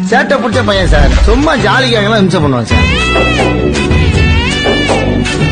சேட்டை பிடிச்ச பையன் சார். சும்மா ஜாலிக்காகலாம் இம்சை பண்ணுவான் சார்.